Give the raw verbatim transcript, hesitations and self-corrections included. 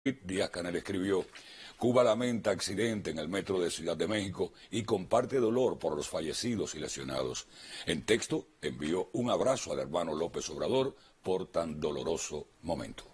Díaz-Canel escribió: Cuba lamenta accidente en el metro de Ciudad de México y comparte dolor por los fallecidos y lesionados. En texto envió un abrazo al hermano López Obrador por tan doloroso momento.